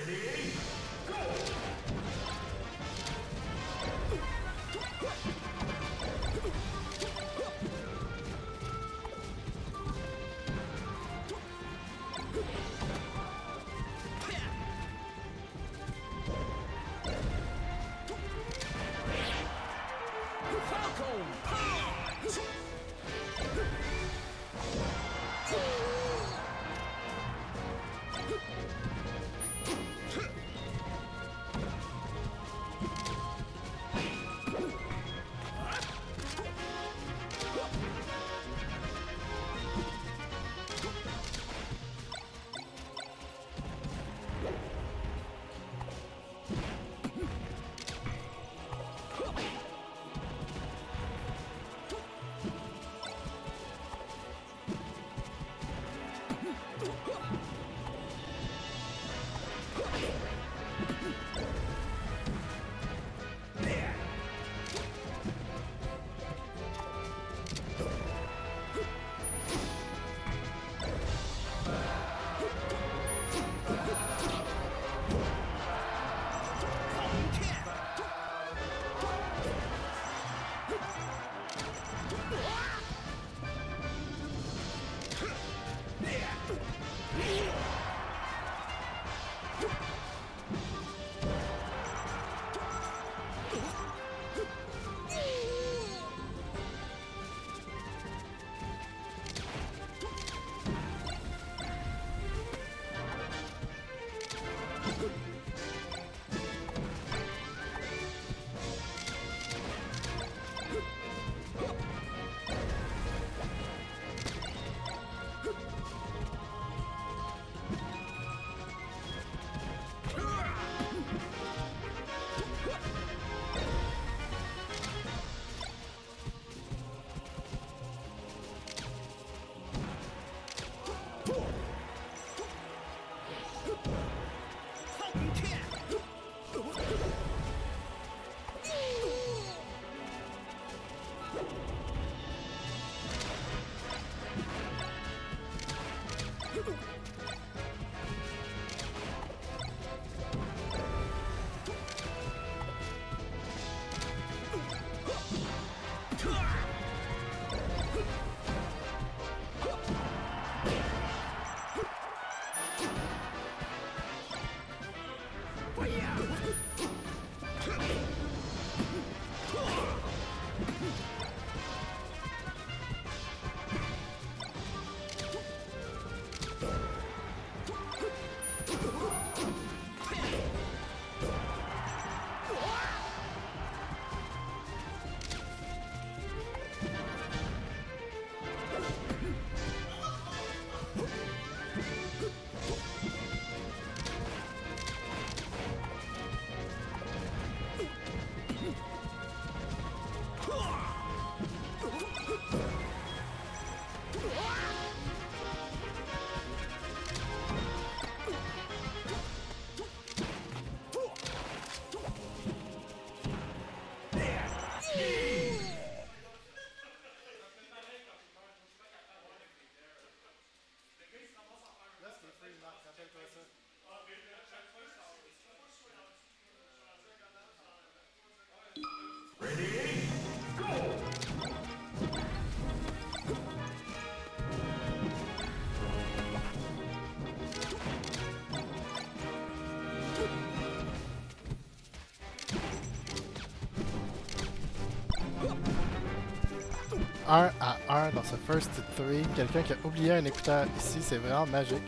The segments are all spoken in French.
1 à 1 dans ce First 3. Quelqu'un qui a oublié un écouteur ici, c'est vraiment magique.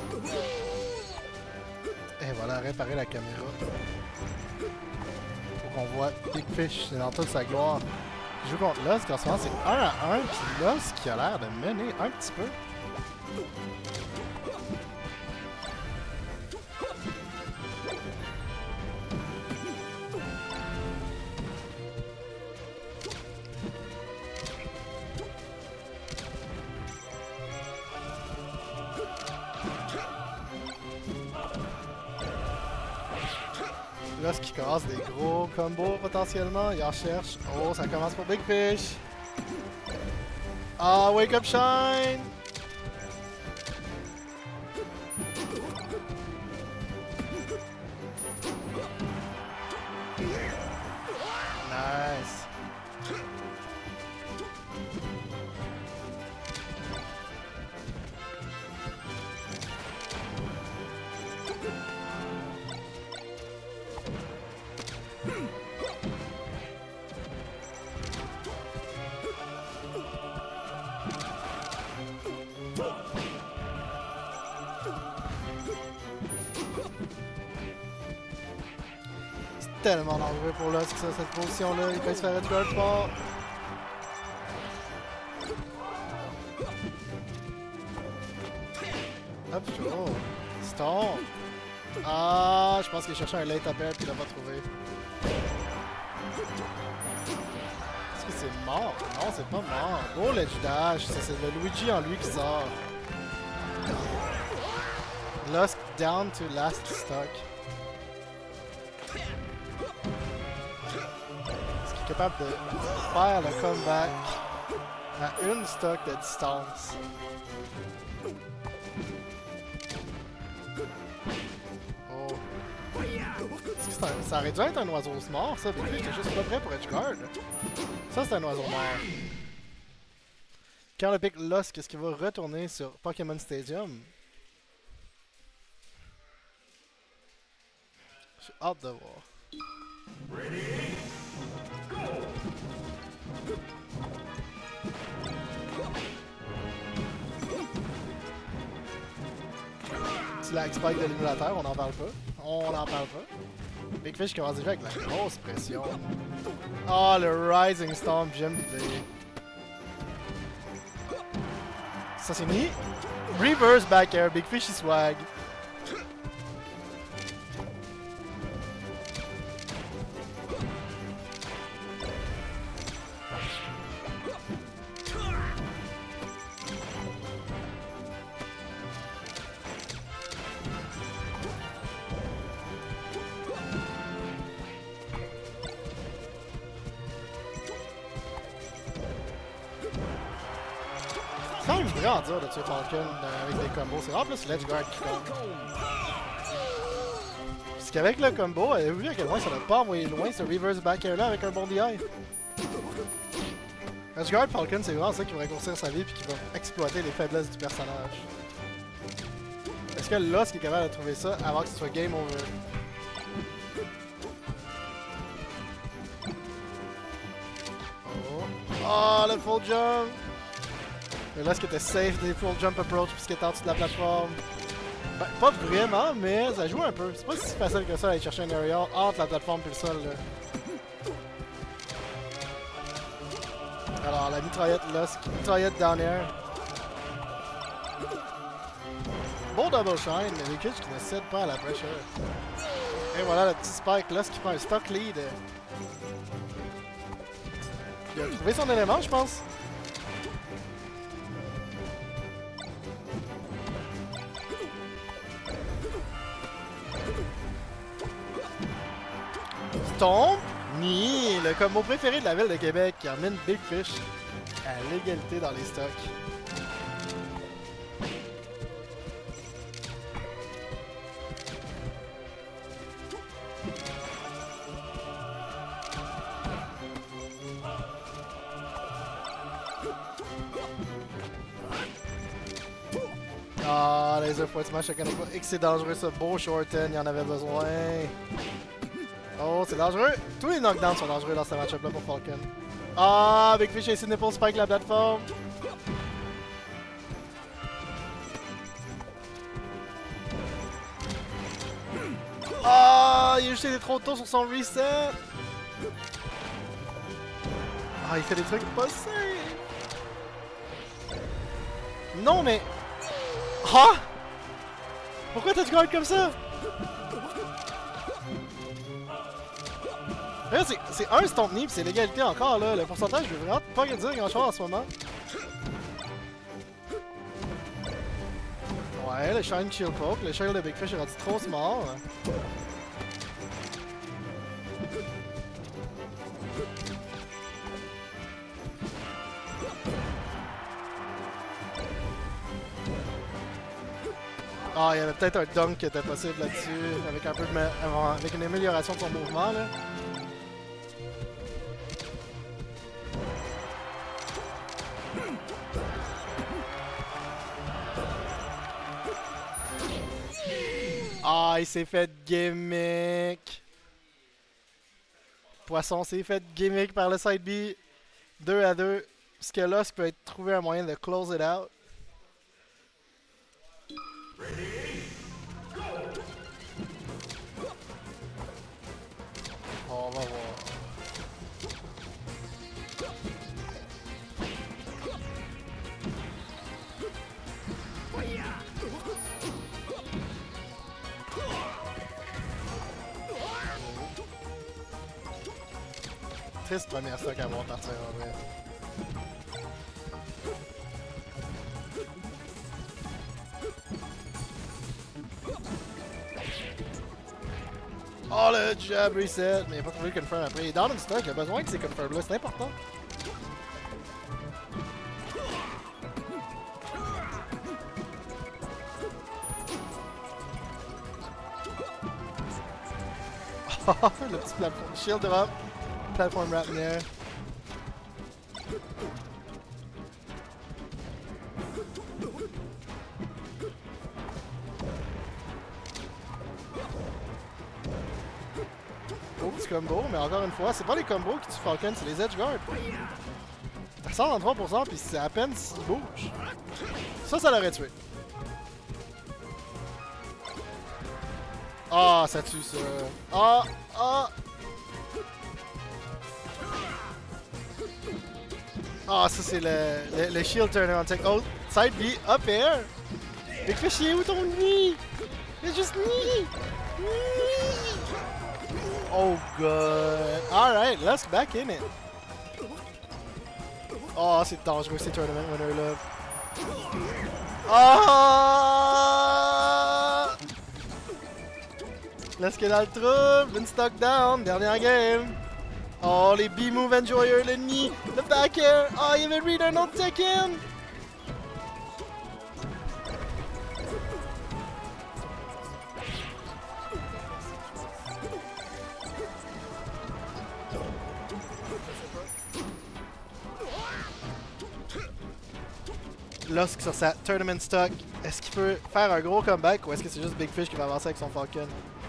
Et voilà, réparer la caméra. qu'on voit Big Fish dans toute sa gloire. Il joue contre Lusk, en ce moment c'est 1-1, puis Lusk qui a l'air de mener un petit peu. Lusk qui casse des gros combos potentiellement, il en cherche. Oh, ça commence pour Big Fish. Ah, Wake Up Shine! Nice. Tellement dangereux pour Lusk, ça, cette position-là. Il peut se faire edgeguard fort. Hop, oh. Stomp. Ah, je pense qu'il cherchait un late up air puis il l'a pas trouvé. Est-ce que c'est mort? Non, c'est pas mort. Oh, l'edge dash. C'est le Luigi en lui qui sort. Lusk down to last stock. Capable de faire le comeback à une stock de distance. Oh. Ça aurait dû être un oiseau mort, ça. Depuis, j'étais juste pas prêt pour edgeguard. Ça, c'est un oiseau mort. Quand le pick Lusk, est-ce qu'il va retourner sur Pokémon Stadium? J'ai hâte de voir. C'est la X-Spike de l'émulateur, on n'en parle pas. On n'en parle pas. Big Fish commence déjà avec la grosse pression. Oh, le Rising Storm, j'aime l'idée. Ça c'est mis. Reverse back air, Big Fish il swag. C'est quand même vraiment dur de tuer Falcon avec des combos. C'est vraiment plus l'edgeguard qui compte. Parce qu'avec le combo, elle a vu à quel point ça n'a pas envoyé loin ce reverse back air là avec un bon DI. Edgeguard Falcon, c'est vraiment ça qui va raccourcir sa vie et qui va exploiter les faiblesses du personnage. Est-ce que Lusk est capable de trouver ça avant que ce soit game over? Oh, le full jump! Et là, ce qui était safe des full jump approach puisqu'il était en dessous de la plateforme. Ben, pas vraiment, mais ça joue un peu. C'est pas si facile que ça d'aller chercher un aerial entre la plateforme et le sol. Là. Alors, la mitraillette Lusk, mitraillette down air. Bon double shine, mais les Kitsch qui ne cèdent pas à la pressure. Et voilà le petit Spike Lusk qui prend un stock lead. Il a trouvé son élément, je pense. Tombe, ni le combo préféré de la ville de Québec qui emmène Big Fish à l'égalité dans les stocks. Ah, les œufs Smash, je connais pas. Et que c'est dangereux ça, beau shorten, il y en avait besoin. Oh, c'est dangereux! Tous les knockdowns sont dangereux dans ce match-up là pour Falcon. Ah, Big Fish a essayé de nipple spike la plateforme. Ah, il a juste été trop tôt sur son reset. Ah, il fait des trucs pas safe. Non, mais... Ah! Pourquoi t'as du guard comme ça? Là, c'est un stomp knee, pis c'est l'égalité encore, là. Le pourcentage, je veux vraiment pas dire grand-chose en ce moment. Ouais, le Shine Shield Poke. Le Shield de Big Fish est rendu trop small. Ah, il y avait peut-être un dunk qui était possible là-dessus, avec un peu de avec une amélioration de son mouvement, là. Ah, il s'est fait gimmick. Poisson s'est fait gimmick par le side B. 2 à 2. Parce que là, ça peut être trouver un moyen de close it out. On va voir. Triste première stock à voir partir en vrai. Oh le jab reset, mais il a pas trouvé le confirm après. Il est down in stock, il a besoin de ces confirms là, c'est important. Le petit platform, shield drop, platform wrap in there. Beau petit combo, mais encore une fois, c'est pas les combos qui tuent Falcon, c'est les edge guards. Ça sort en 3% puis c'est à peine s'il bouge. Ça l'aurait tué. Ah, ça tue ça. Ah, ah. Ah, ça c'est le shield turner on tech. Oh, side B, up air. Big Fish, il est où ton nid? Il est juste nid. Oh god. Alright, let's back in it. Oh, c'est dangereux ces tournament winners là. Ah! Let's get dans le trouble. Been stuck down. Dernière game. Oh, les B-move enjoyers, le knee, le back air. Oh, il y avait Reader, non Tekken. Lusk sur sa tournament stock. Est-ce qu'il peut faire un gros comeback ou est-ce que c'est juste Big Fish qui va avancer avec son Falcon?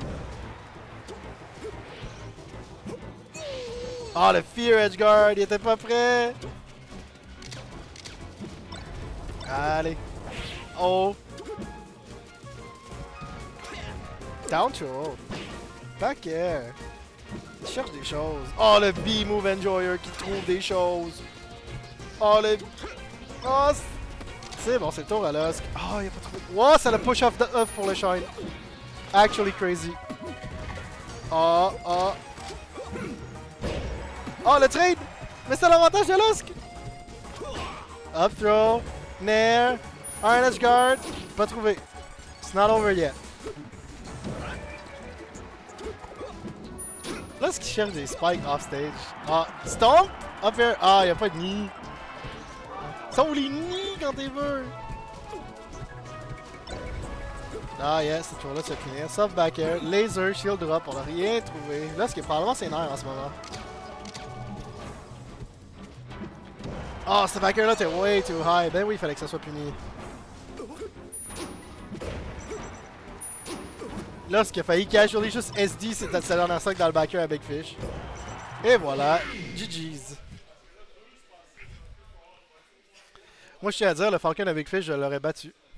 Oh, le Fear Edgeguard, il était pas prêt. Allez. Oh. Down throw. Back air. Il cherche des choses. Oh, le B-move enjoyer qui trouve des choses. Oh, le... Oh, c'est bon, c'est le tour à Lusk. Oh, il a pas trouvé... Oh, ça le push off pour le shine. Actually crazy. Oh, oh. Oh, le trade! Mais c'est l'avantage de Lusk! Up throw. Nair. Iron Edge Guard. Pas trouvé. It's not over yet. Lusk cherche des spikes off stage. Ah, stomp! Up here. Ah, y'a pas de nid. Sont les nids quand t'es veux? Ah yes, ce tour-là se finir. Soft back air, laser, shield drop, on a rien trouvé. Là, ce qui est probablement ses nerfs en ce moment. Ah, ce back air-là, t'es way too high. Ben oui, il fallait que ça soit puni. Là, ce qui a failli casually juste SD, c'est sa dernière stock dans le back air à Big Fish. Et voilà, GG's. Moi, je tiens à dire, le Falcon à Big Fish, je l'aurais battu.